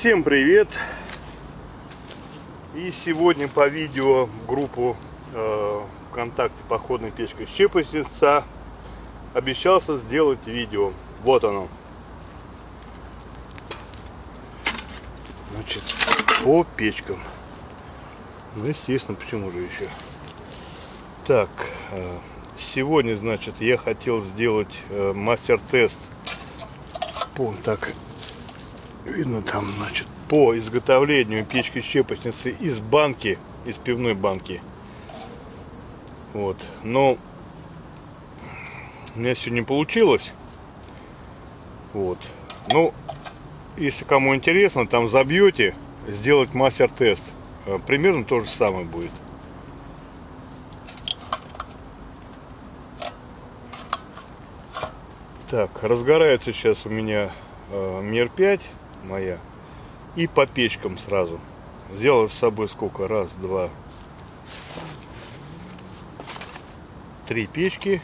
Всем привет! И сегодня по видео в группу ВКонтакте «Походная печка щепочница» обещался сделать видео. Вот оно. Значит, по печкам. Ну, естественно, почему же еще? Так, сегодня, значит, я хотел сделать мастер-тест. Вон так видно там, значит, по изготовлению печки-щепочницы из банки, из пивной банки. Вот, но у меня сегодня не получилось. Вот, ну, если кому интересно, там забьете сделать мастер-тест. Примерно то же самое будет. Так, разгорается сейчас у меня Мир 5 моя. И по печкам сразу. Сделал с собой сколько? Раз, два, три печки.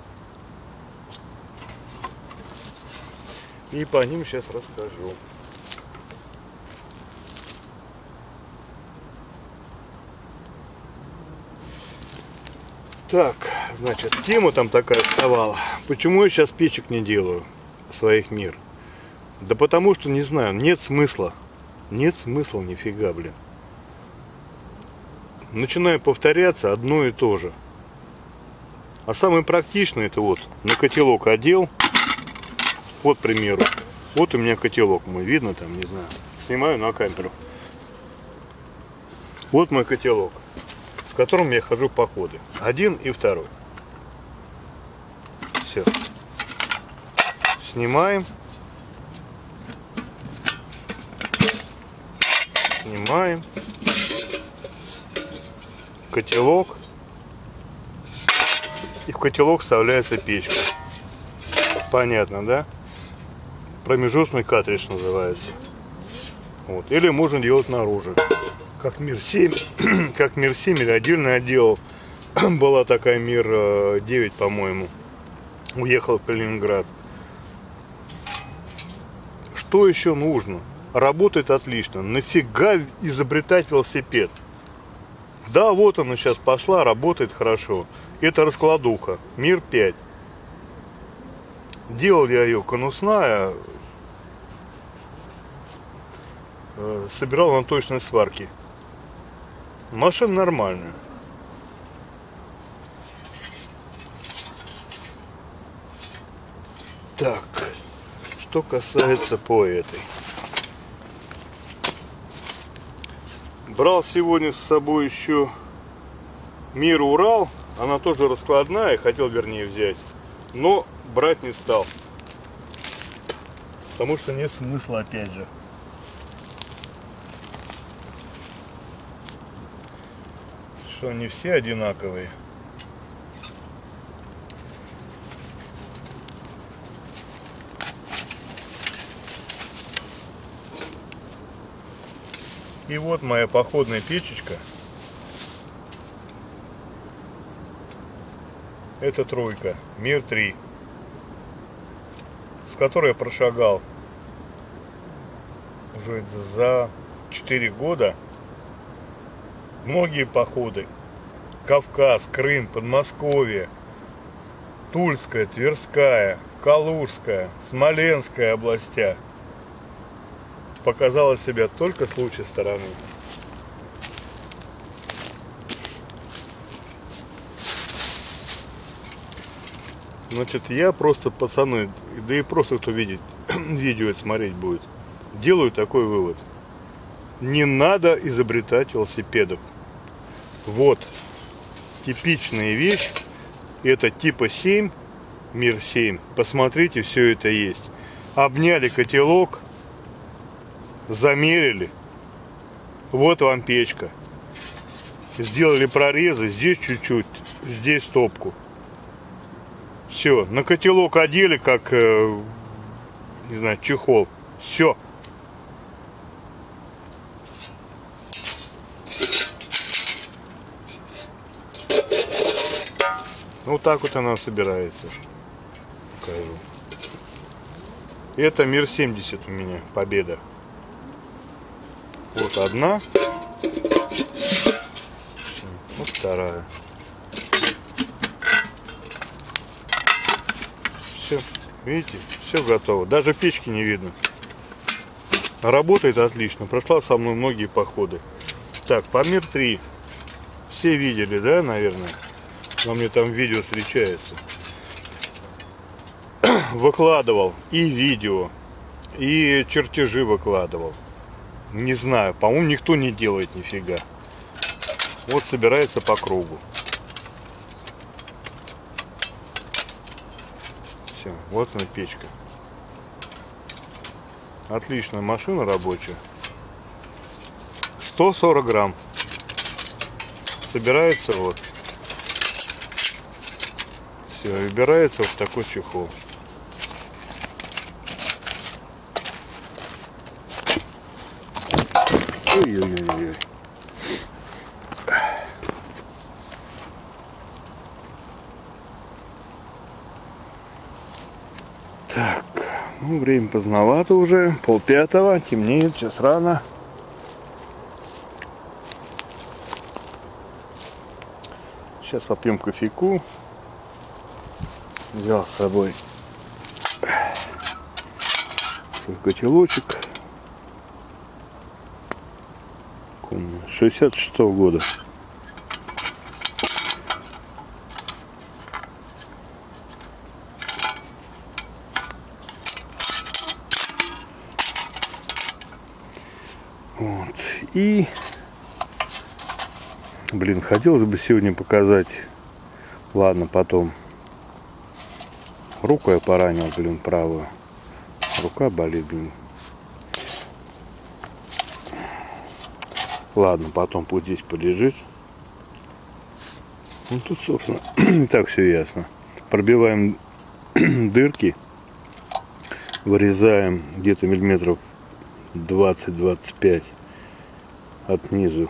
И по ним сейчас расскажу. Так, значит, тема там такая вставала. Почему я сейчас печек не делаю своих Мир? Да потому что, не знаю, нет смысла. Нет смысла нифига, блин. Начинаю повторяться одно и то же. А самое практичное это вот на котелок одел. Вот, к примеру. Вот у меня котелок мой. Видно там, не знаю. Снимаю на камеру. Вот мой котелок, с которым я хожу в походы. Один и второй. Все. Снимаем. Снимаем. Котелок. И в котелок вставляется печка. Понятно, да? Промежуточный картридж называется. Вот. Или можно делать наружу. Как Мир 7. Как Мир 7 или отдельно отдел. Была такая Мир 9, по-моему. Уехал в Калининград. Что еще нужно? Работает отлично. Нафига изобретать велосипед? Да, вот она сейчас пошла, работает хорошо. Это раскладуха. Мир 5. Делал я ее конусная. Собирал на точной сварке. Машина нормальная. Так, что касается по этой. Брал сегодня с собой еще Мир Урал. Она тоже раскладная, хотел вернее взять. Но брать не стал. Потому что нет смысла, опять же. Что они все одинаковые. И вот моя походная печечка. Это тройка, Мир 3, с которой я прошагал уже за 4 года многие походы. Кавказ, Крым, Подмосковье, Тульская, Тверская, Калужская, Смоленская областя. Показала себя только с лучшей стороны. Значит, я просто, пацаны, да и просто кто видит видео это смотреть будет, делаю такой вывод. Не надо изобретать велосипедов. Вот типичная вещь. Это типа 7, Мир 7. Посмотрите, все это есть. Обняли котелок. Замерили. Вот вам печка. Сделали прорезы. Здесь чуть-чуть. Здесь топку. Все. На котелок одели, как, не знаю, чехол. Все. Вот так вот она собирается. Покажу. Это Мир 70 у меня. Победа. Вот одна. Вот вторая. Все, видите, все готово. Даже печки не видно. Работает отлично. Прошла со мной многие походы. Так, Памир 3. Все видели, да, наверное? Но мне там видео встречается. Выкладывал и видео, и чертежи выкладывал. Не знаю, по-моему, никто не делает нифига. Вот собирается по кругу. Все, вот она печка. Отличная машина рабочая. 140 грамм. Собирается вот. Все, выбирается вот такой чехол. Ой-ой-ой-ой. Так, ну время поздновато уже, 4:30, темнеет, сейчас рано. Сейчас попьем кофейку. Взял с собой свой котелочек. 66-го года. Вот. И, блин, хотелось бы сегодня показать. Ладно, потом. Руку я поранил, блин, правую. Рука болит, блин. Ладно, потом пусть здесь полежит. Ну тут, собственно, и так все ясно. Пробиваем дырки. Вырезаем где-то миллиметров 20-25 от низу.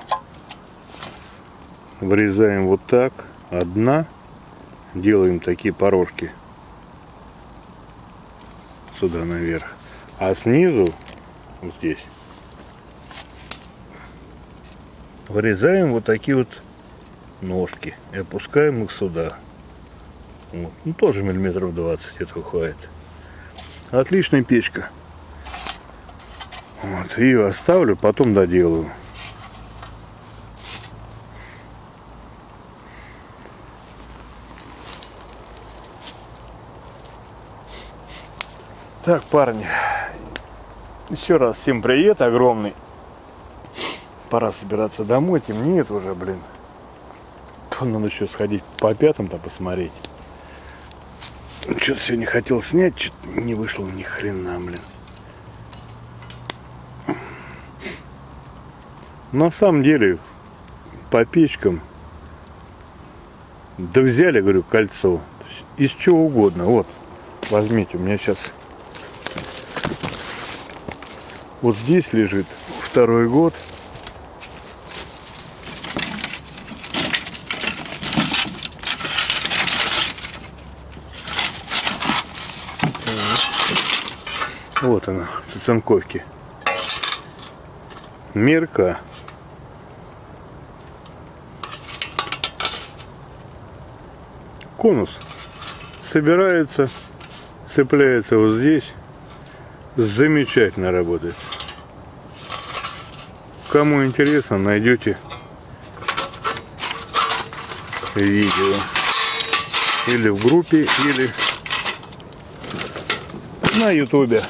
Вырезаем вот так. Одна. Делаем такие порожки. Сюда наверх. А снизу, вот здесь, вырезаем вот такие вот ножки и опускаем их сюда. Вот. Ну, тоже миллиметров 20 этого хватит. Отличная печка. Вот. Ее оставлю, потом доделаю. Так, парни, еще раз всем привет огромный. Пора собираться домой, темнеет уже, блин. Надо еще сходить по пятам-то посмотреть. Что-то сегодня хотел снять, что-то не вышло ни хрена, блин. На самом деле, по печкам, да взяли, говорю, кольцо. Из чего угодно. Вот, возьмите, у меня сейчас вот здесь лежит 2-й год. Вот она, цинковки. Мерка. Конус собирается, цепляется вот здесь. Замечательно работает. Кому интересно, найдете видео. Или в группе, или на ютубе.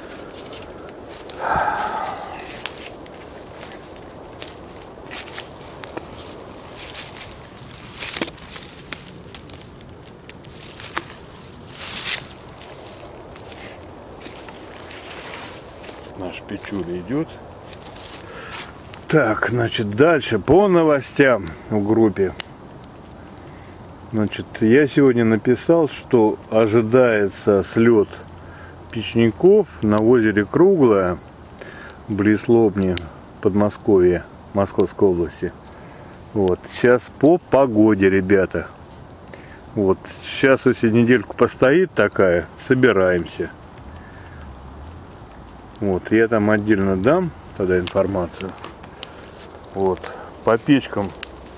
Наш печуля идет. Так, значит, дальше по новостям в группе. Значит, я сегодня написал, что ожидается слет печников на озере Круглое, близ Лобни, Подмосковье, Московской области. Вот, сейчас по погоде, ребята. Вот, сейчас, если недельку постоит такая, собираемся. Вот, я там отдельно дам тогда информацию. Вот. По печкам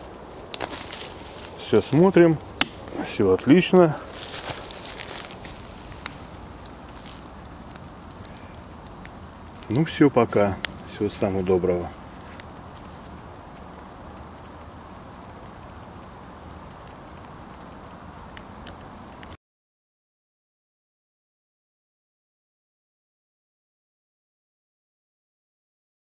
все смотрим. Все отлично. Ну все, пока. Всего самого доброго.